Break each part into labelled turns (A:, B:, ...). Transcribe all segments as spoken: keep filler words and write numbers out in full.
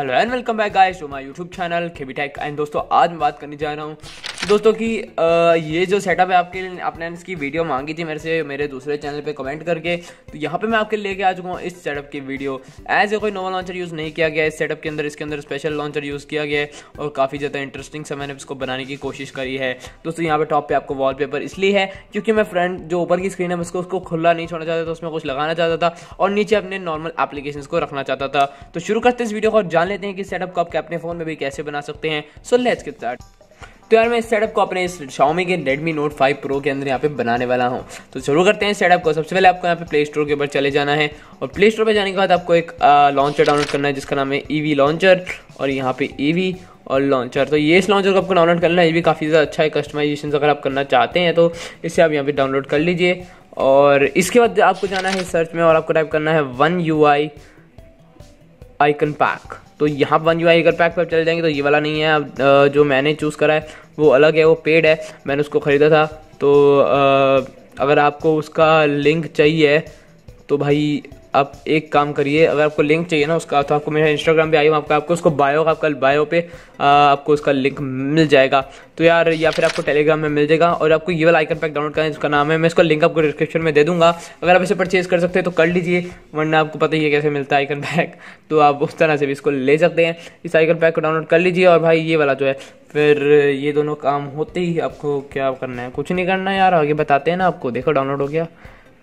A: Hello and welcome back guys to my YouTube channel KB tech. And दोस्तों आज मैं बात करने जा रहा हूँ दोस्तों की आ, ये जो सेटअप है आपके लिए आपने इसकी वीडियो मांगी थी मेरे से मेरे दूसरे चैनल पे कमेंट करके, तो यहाँ पे मैं आपके लेके आ चुका हूँ इस सेटअप की वीडियो। एज ए कोई नोवा लॉन्चर यूज़ नहीं किया गया इस सेटअप के अंदर, इसके अंदर स्पेशल लॉन्चर यूज़ किया गया है और काफ़ी ज़्यादा इंटरेस्टिंग से मैंने इसको बनाने की कोशिश करी है। दोस्तों यहाँ पे टॉप पे आपको वॉलपेपर इसलिए है क्योंकि मैं फ्रंट जो ऊपर की स्क्रीन है उसको उसको खुला नहीं छोड़ना चाहता था, उसमें कुछ लगाना चाहता था और नीचे अपने नॉर्मल एप्लीकेशन को रखना चाहता था। तो शुरू करते हैं इस वीडियो को और जान लेते हैं कि सेटअप को आप अपने फोन में भी कैसे बना सकते हैं। So let's get start. तो यार मैं इस सेटअप को अपने इस Xiaomi के Redmi Note फाइव Pro के अंदर यहाँ पे बनाने वाला हूँ। तो शुरू करते हैं सेटअप को। सबसे पहले आपको यहाँ पे प्ले स्टोर के ऊपर चले जाना है और प्ले स्टोर पे जाने के बाद आपको एक लॉन्चर डाउनलोड करना है जिसका नाम है ईवी लॉन्चर। और यहाँ पे ईवी और लॉन्चर, तो ये इस लॉन्चर को आपको डाउनलोड करना है। ये भी काफ़ी ज़्यादा अच्छा है, कस्टमाइजेशन अगर आप करना चाहते हैं तो इसे आप यहाँ पे डाउनलोड कर लीजिए। और इसके बाद आपको जाना है सर्च में और आपको टाइप करना है one U I icon pack. तो यहाँ one U I icon pack पर चले जाएंगे तो ये वाला नहीं है, अब जो मैंने चूज़ करा है वो अलग है, वो पेड है, मैंने उसको ख़रीदा था। तो अगर आपको उसका लिंक चाहिए तो भाई आप एक काम करिए, अगर आपको लिंक चाहिए ना उसका तो आपको मेरे इंस्टाग्राम पे आइए, आपका आपको उसको बायो आपका बायो पे आ, आपको उसका लिंक मिल जाएगा। तो यार या फिर आपको टेलीग्राम में मिल जाएगा और आपको ये वाला आइकन पैक डाउनलोड करना है जिसका नाम है, मैं इसका लिंक आपको डिस्क्रिप्शन में दे दूंगा। अगर आप इसे परचेज कर सकते हैं तो कर लीजिए, वरना आपको पता ही है कैसे मिलता है आइकन पैक, तो आप उस तरह से भी इसको ले सकते हैं। इस आइकन पैक को डाउनलोड कर लीजिए और भाई ये वाला जो है फिर ये दोनों काम होते ही आपको क्या करना है, कुछ नहीं करना है यार, आगे बताते हैं ना आपको। देखो डाउनलोड हो गया,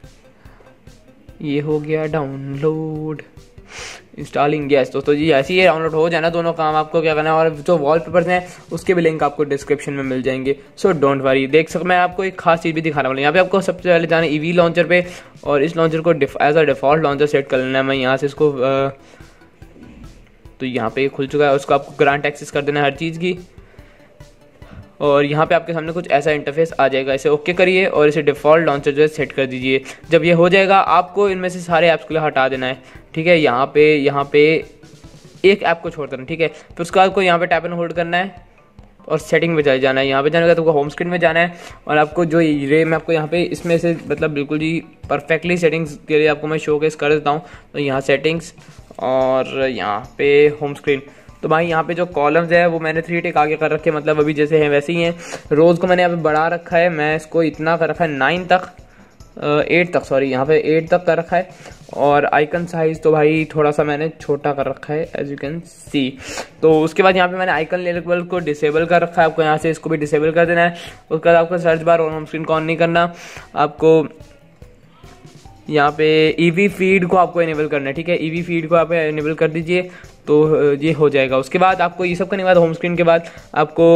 A: ये हो गया डाउनलोड, इंस्टॉलिंग गैस। दोस्तों जी ऐसे ही डाउनलोड हो जाए ना दोनों काम, आपको क्या करना है और जो वॉलपेपर्स हैं उसके भी लिंक आपको डिस्क्रिप्शन में मिल जाएंगे। So don't worry. देख सकते मैं आपको एक खास चीज़ भी दिखाने वाला हूँ। यहाँ पे आपको सबसे पहले जाना है ईवी लॉन्चर पे और इस लॉन्चर को as a default launcher set कर लेना है। मैं यहाँ से इसको आ, तो यहाँ पे खुल चुका है, उसको आपको ग्रांट एक्सेस कर देना है हर चीज़ की। और यहाँ पे आपके सामने कुछ ऐसा इंटरफेस आ जाएगा, इसे ओके करिए और इसे डिफ़ॉल्ट लॉन्चर जो है सेट कर दीजिए। जब ये हो जाएगा आपको इनमें से सारे ऐप्स को हटा देना है, ठीक है। यहाँ पे यहाँ पे एक ऐप को छोड़ देना, ठीक है। फिर उसके बाद आपको यहाँ पे टैप एंड होल्ड करना है और सेटिंग में चले जाना है। यहाँ पे जाने का तो होम स्क्रीन में जाना है और आपको जो ये मैं आपको यहाँ पे इसमें से मतलब बिल्कुल जी परफेक्टली सेटिंग्स के लिए आपको मैं शोकेस कर देता हूँ। तो यहाँ सेटिंग्स और यहाँ पे होम स्क्रीन, तो भाई यहाँ पे जो कॉलम्स है वो मैंने थ्री टिक आगे कर रखे, मतलब अभी जैसे हैं वैसे ही हैं। रोज़ को मैंने यहाँ पे बढ़ा रखा है, मैं इसको इतना कर रखा है नाइन तक, एट तक सॉरी, यहाँ पे एट तक कर रखा है। और आइकन साइज तो भाई थोड़ा सा मैंने छोटा कर रखा है एज यू कैन सी। तो उसके बाद यहाँ पे मैंने आइकन लेवल को डिसेबल कर रखा है, आपको यहाँ से इसको भी डिसेबल कर देना है। उसके बाद आपको सर्च बार और होम स्क्रीन को ऑन नहीं करना, आपको यहाँ पे ईवी फीड को आपको इनेबल करना है, ठीक है। ईवी फीड को आप इनेबल कर दीजिए तो ये हो जाएगा। उसके बाद आपको ये सब करने के बाद होम स्क्रीन के बाद आपको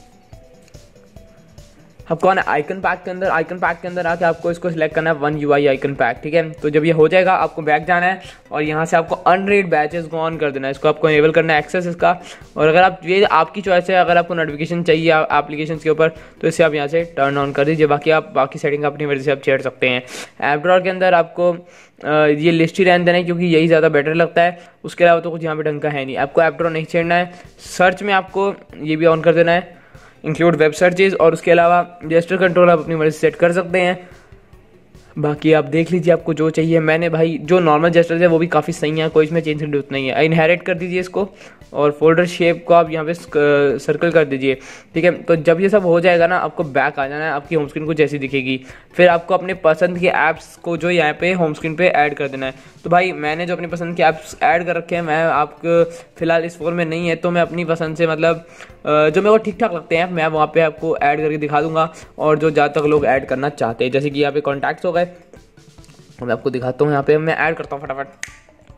A: आपको आना आइकन पैक के अंदर। आइकन पैक के अंदर आके आपको इसको सिलेक्ट करना है one U I icon pack, ठीक है। तो जब ये हो जाएगा आपको बैक जाना है और यहाँ से आपको अनरीड बैचेस को ऑन कर देना है, इसको आपको इनेबल करना है एक्सेस इसका। और अगर आप ये आपकी चॉइस है, अगर आपको नोटिफिकेशन चाहिए एप्लीकेशन के ऊपर तो इसे आप यहाँ से टर्न ऑन कर दीजिए। बाकी आप बाकी सेटिंग अपनी मर्जी से आप छेड़ सकते हैं। ऐप ड्रॉअर के अंदर आपको ये लिस्ट ही रहने देना है क्योंकि यही ज़्यादा बेटर लगता है। उसके अलावा तो कुछ यहाँ पे ढंग का है नहीं, आपको ऐप ड्रॉअर नहीं छेड़ना है। सर्च में आपको ये भी ऑन कर देना है, इंक्लूड वेब सर्चेज। और उसके अलावा जेस्चर कंट्रोल आप अपनी मर्जी से सेट कर सकते हैं। बाकी आप देख लीजिए आपको जो चाहिए। मैंने भाई जो नॉर्मल जेस्चर्स है वो भी काफ़ी सही है, कोई इसमें चेंज की जरूरत नहीं है। इनहेरिट कर दीजिए इसको और फोल्डर शेप को आप यहाँ पे सर्कल कर दीजिए, ठीक है। तो जब ये सब हो जाएगा ना आपको बैक आ जाना है, आपकी होम स्क्रीन को जैसी दिखेगी। फिर आपको अपने पसंद के ऐप्स को जो यहाँ पे होम स्क्रीन पे ऐड कर देना है। तो भाई मैंने जो अपनी पसंद के ऐप्स ऐड कर रखे हैं, मैं आपको फिलहाल इस फोन में नहीं है तो मैं अपनी पसंद से मतलब जो मेरे को ठीक ठाक लगते हैं मैं वहाँ पे आपको ऐड करके दिखा दूंगा। और जो ज़्यादा तक लोग ऐड करना चाहते हैं, जैसे कि यहाँ पे कॉन्टैक्ट्स हो गए, मैं आपको दिखाता हूँ। यहाँ पे मैं ऐड करता हूँ फटाफट।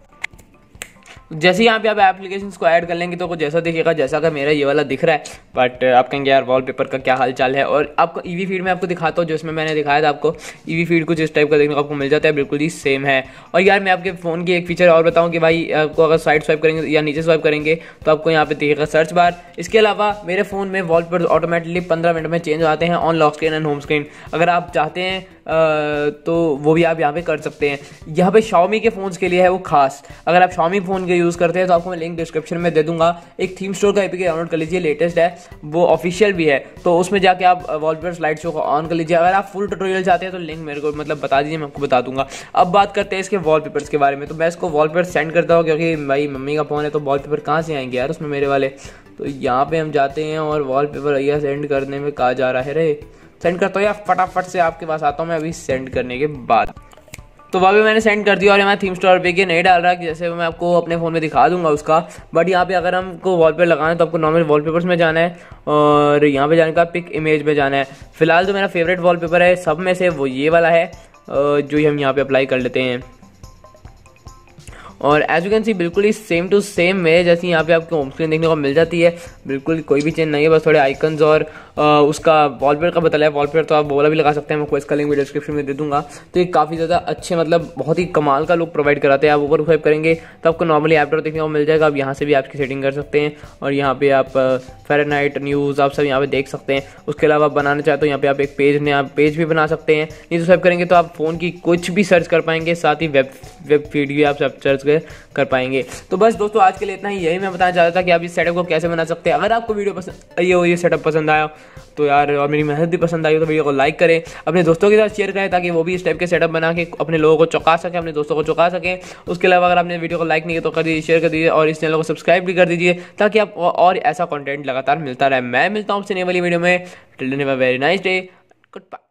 A: जैसे यहाँ पे आप एप्लीकेशंस को ऐड कर लेंगे तो कुछ जैसा दिखेगा जैसा का मेरा ये वाला दिख रहा है। बट आप कहेंगे यार वॉलपेपर का क्या हाल चाल है। और आपको ईवी फीड में आपको दिखाता हूँ, जो इसमें मैंने दिखाया था आपको ईवी फीड कुछ इस टाइप का देखने को आपको मिल जाता है, बिल्कुल ही सेम है। और यार मैं आपके फ़ोन की एक फीचर और बताऊँ कि भाई आपको अगर साइड स्वाइप करेंगे या नीचे स्वाइप करेंगे तो आपको यहाँ पे दिखेगा सर्च बार। इसके अलावा मेरे फ़ोन में वॉलपेपर ऑटोमेटिकली पंद्रह मिनट में चेंज आते हैं on lock screen and home screen. अगर आप चाहते हैं तो वो भी आप यहाँ पे कर सकते हैं। यहाँ पे Xiaomi के फ़ोन्स के लिए है वो खास, अगर आप Xiaomi फ़ोन के यूज़ करते हैं तो आपको मैं लिंक डिस्क्रिप्शन में दे दूंगा। एक थीम स्टोर का एपीके डाउनलोड कर लीजिए, लेटेस्ट है वो, ऑफिशियल भी है, तो उसमें जाके आप वॉलपेपर स्लाइड शो को ऑन कर लीजिए। अगर आप फुल ट्यूटोरियल चाहते हैं तो लिंक मेरे को मतलब बता दीजिए, मैं आपको बता दूंगा। अब बात करते हैं इसके वॉलपेपर्स के बारे में। तो मैं इसको वॉलपेपर सेंड करता हूँ क्योंकि भाई मम्मी का फ़ोन है तो वॉलपेपर कहाँ से आएंगे यार उसमें मेरे वाले। तो यहाँ पे हम जाते हैं और वॉलपेपर भैया सेंड करने में कहा जा रहा है रे, सेंड करता हूँ यार फटाफट से आपके पास आता हूँ मैं अभी सेंड करने के बाद। तो वह भी मैंने सेंड कर दिया और मैं थीम स्टोर पे के नहीं डाल रहा कि जैसे मैं आपको अपने फ़ोन में दिखा दूंगा उसका। बट यहाँ पे अगर हमको वॉलपेपर लगाना है तो आपको नॉर्मल वॉलपेपर्स में जाना है और यहाँ पे जाने का पिक इमेज में जाना है। फिलहाल जो मेरा फेवरेट वॉलपेपर है सब में से वो ये वाला है जो हम यहाँ पे अप्लाई कर लेते हैं। और एज यू कैन सी बिल्कुल ही सेम टू सेम वे जैसी यहाँ पे आपको होम स्क्रीन देखने को मिल जाती है, बिल्कुल कोई भी चेंज नहीं है, बस थोड़े आइकन्स और आ, उसका वॉलपेपर का बदला है। वॉलपेपर तो आप वो वाला भी लगा सकते हैं, मैं आपको इसका लिंक भी डिस्क्रिप्शन में दे दूंगा। तो ये काफ़ी ज़्यादा अच्छे मतलब बहुत ही कमाल का लुक प्रोवाइड कराते हैं। आप ऊपर स्वाइप करेंगे तो आपको नॉर्मली ऐप ड्रॉ देखने को मिल जाएगा। आप यहाँ से भी आपकी सेटिंग कर सकते हैं और यहाँ पे आप फ़ारेनहाइट न्यूज़ आप सब यहाँ पे देख सकते हैं। उसके अलावा आप बनाना चाहते हो यहाँ पे आप एक पेज ने आप पेज भी बना सकते हैं। नीचे स्वाइप करेंगे तो आप फ़ोन की कुछ भी सर्च कर पाएंगे, साथ ही वेब वेब फीड भी आप सब सर्च कर पाएंगे। तो बस दोस्तों आज के लिए इतना ही, यही मैं बताना चाहता था कि आप इस सेटअप को कैसे बना सकते हैं। अगर आपको वीडियो पसंद आई हो, ये सेटअप पसंद आया तो यार, और मेरी मेहनत भी पसंद आई हो तो वीडियो को लाइक करें, अपने दोस्तों के साथ शेयर करें ताकि वो भी इस टाइप के सेटअप बना के अपने लोगों को चौंका सके, अपने दोस्तों को चौंका सकें। उसके अलावा अगर आपने वीडियो को लाइक नहीं किया तो कर दीजिए, शेयर कर दीजिए और इस चैनल को सब्सक्राइब भी कर दीजिए ताकि आप और ऐसा कंटेंट लगातार मिलता रहे। मैं मिलता हूँ आपसे नई वाली वीडियो में। Till then, have a very nice day, good bye.